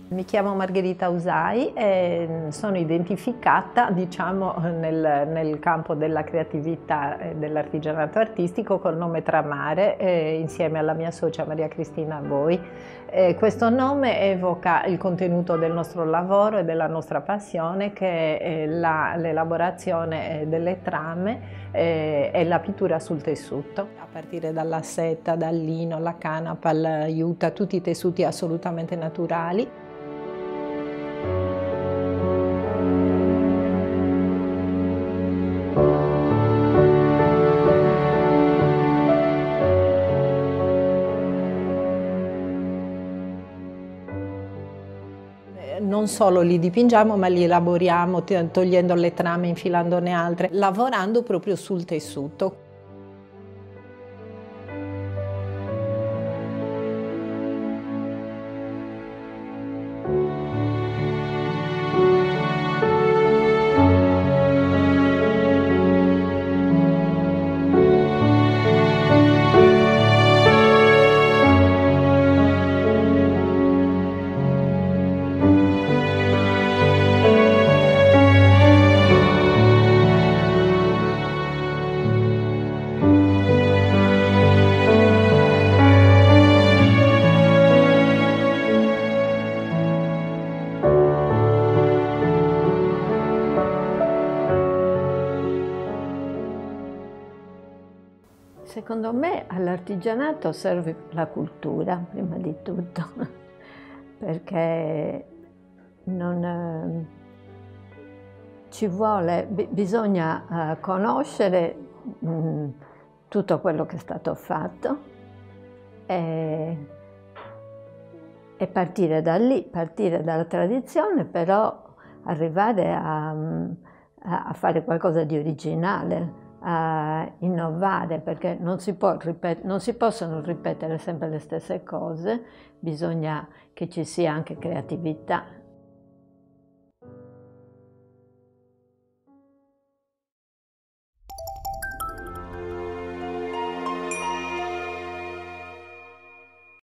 Mi chiamo Margherita Usai e sono identificata, diciamo, nel campo della creatività e dell'artigianato artistico col nome Tramare, insieme alla mia socia Maria Cristina Voi. Questo nome evoca il contenuto del nostro lavoro e della nostra passione, che è l'elaborazione delle trame e la pittura sul tessuto, a partire dalla seta, dal lino, la canapa, la juta, tutti i tessuti assolutamente naturali. Non solo li dipingiamo, ma li elaboriamo togliendo le trame, infilandone altre, lavorando proprio sul tessuto. Secondo me all'artigianato serve la cultura, prima di tutto, perché ci vuole, bisogna conoscere tutto quello che è stato fatto e partire da lì, partire dalla tradizione, però arrivare a fare qualcosa di originale, a innovare, perché non si possono ripetere sempre le stesse cose, bisogna che ci sia anche creatività.